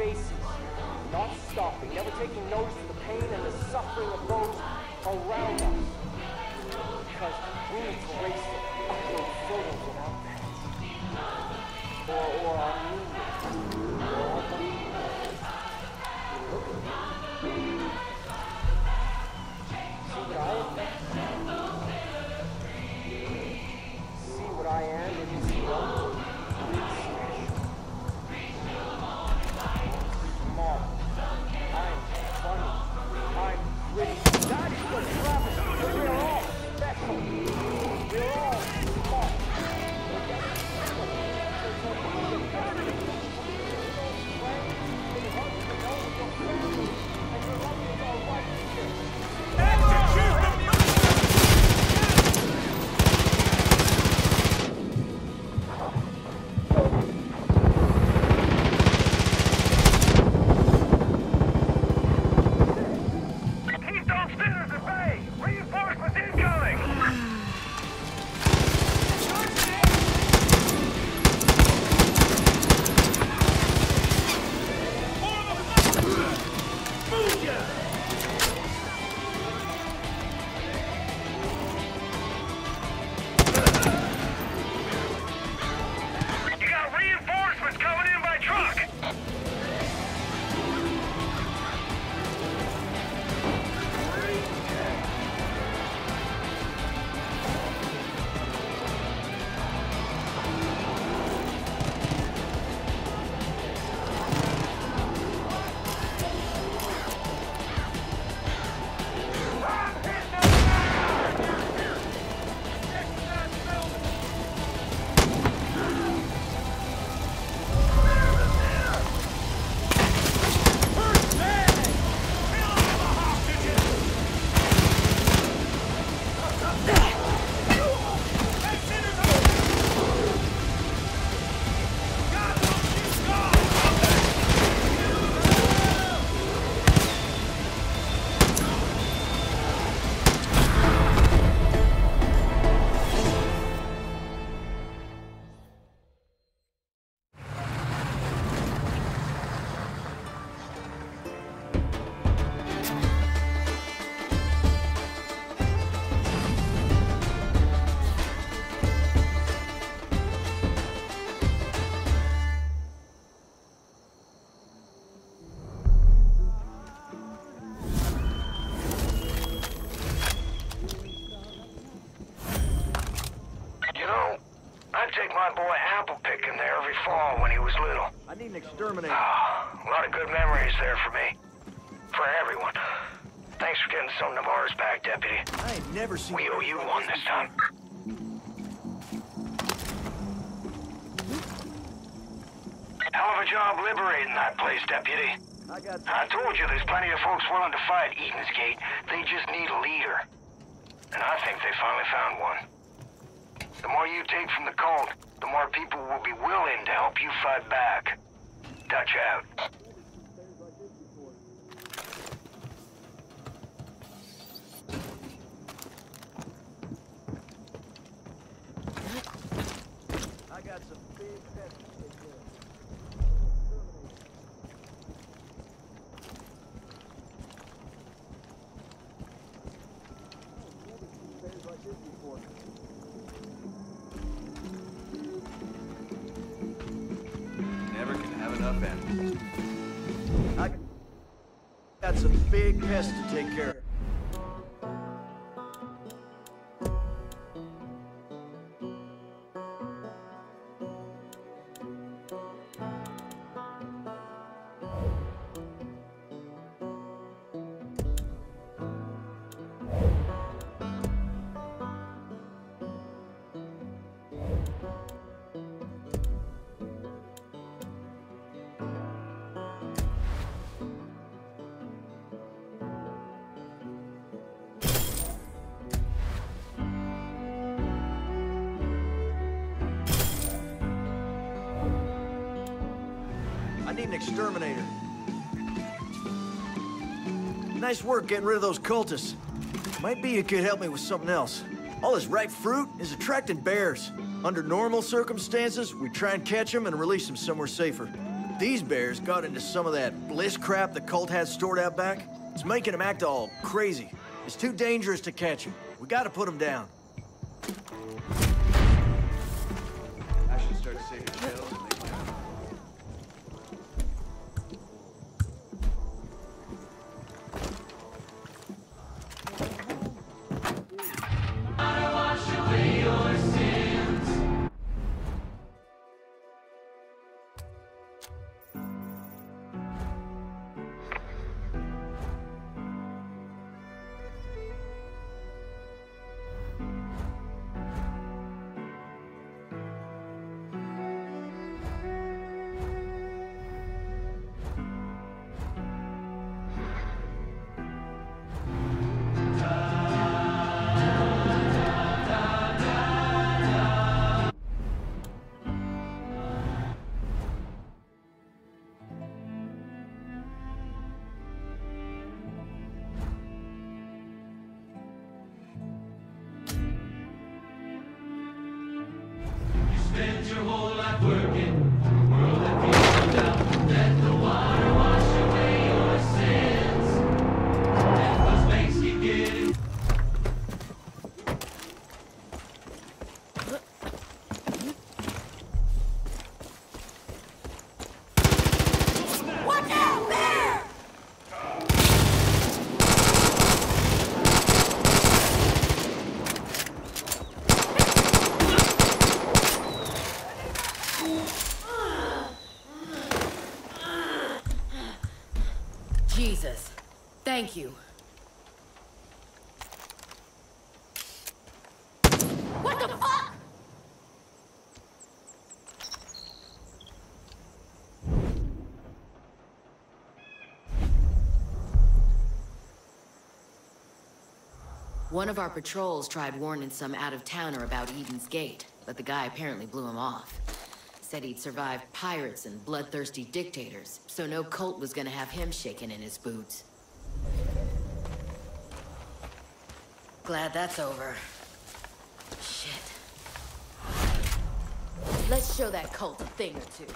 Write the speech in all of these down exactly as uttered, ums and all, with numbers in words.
faces, not stopping, never taking notice of the pain and the suffering of those around us. Because we need to erase those photos in our past. Or, or our media. Or our belief. Look at me. See what I am? See what I am in this world? Smart. I'm funny. I'm pretty. That is the travesty. We're all special. We're all smart. My boy apple picking there every fall when he was little. I need an exterminator. Oh, a lot of good memories there for me. For everyone. Thanks for getting some Navarro's back, Deputy. I ain't never seen... We owe you one this time. Hell of a job liberating that place, Deputy. I got... I told you there's plenty of folks willing to fight Eden's Gate. They just need a leader. And I think they finally found one. The more you take from the cult, the more people will be willing to help you fight back. Dutch out. I got some big pets to take care of. Like this before. Never can have enough enemies. I got some big pests to take care of. I need an exterminator. Nice work getting rid of those cultists. Might be you could help me with something else. All this ripe fruit is attracting bears. Under normal circumstances, we try and catch them and release them somewhere safer. These bears got into some of that bliss crap the cult has stored out back. It's making them act all crazy. It's too dangerous to catch them. We gotta put them down. I should start saving shells and make my own. Spend your whole life working for a world that beats you down. Let the water wash away your sins. And those banks keep getting. Watch out, bear! Jesus. Thank you. What the fuck? One of our patrols tried warning some out-of-towner about Eden's Gate, but the guy apparently blew him off. Said he'd survived pirates and bloodthirsty dictators, so no cult was gonna have him shaking in his boots. Glad that's over. Shit. Let's show that cult a thing or two.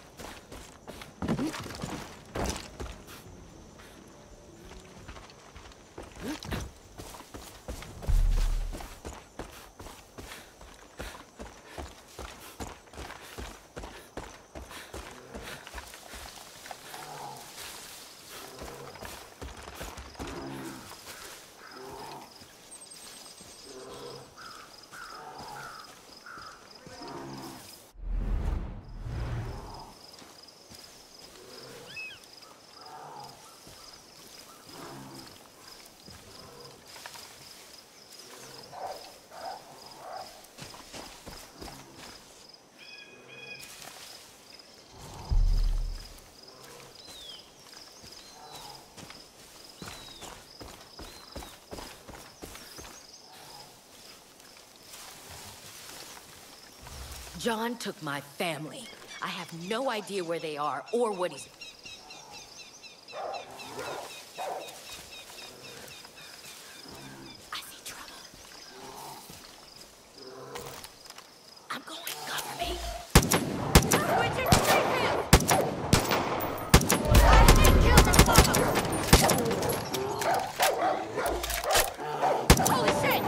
John took my family. I have no idea where they are or what he's... I see trouble. I'm going, cover me. Richard, save him! I need you to follow! Holy shit!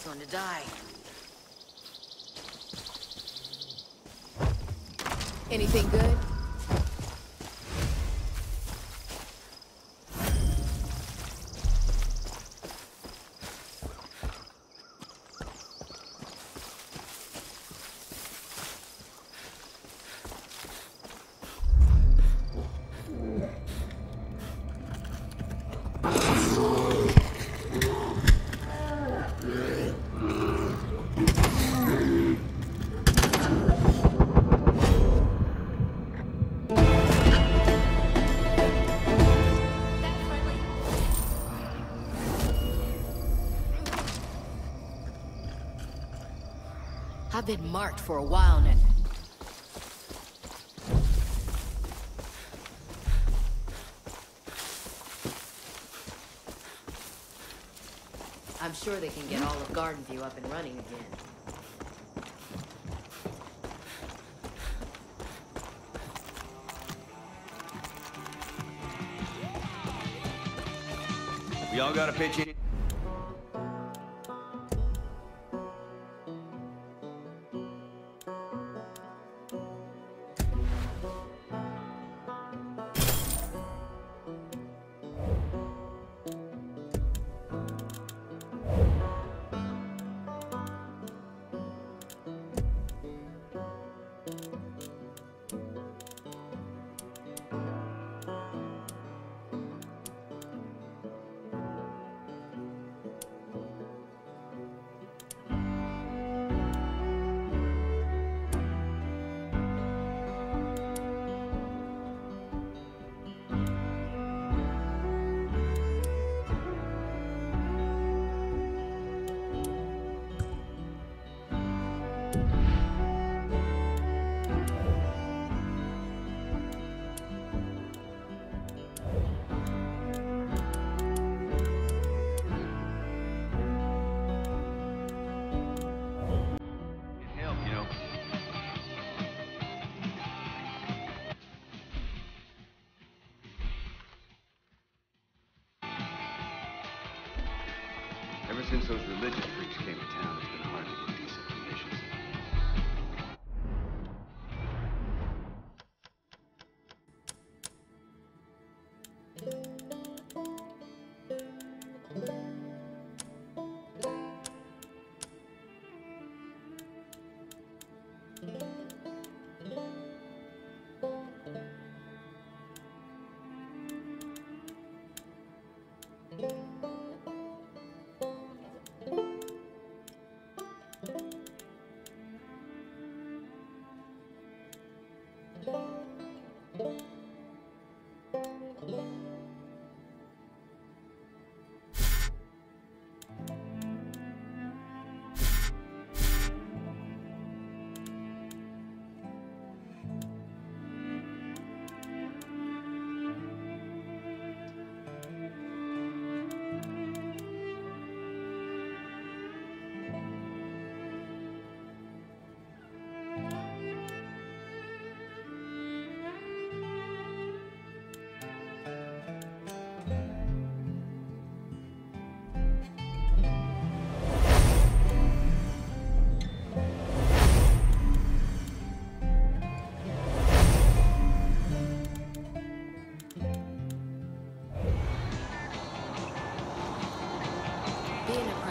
last one to die. Anything good? I've been marked for a while now. I'm sure they can get all of Garden View up and running again. We all gotta pitch in. Help, you know. Ever since those religious freaks came to town, it's been hard to get decent conditions. Being a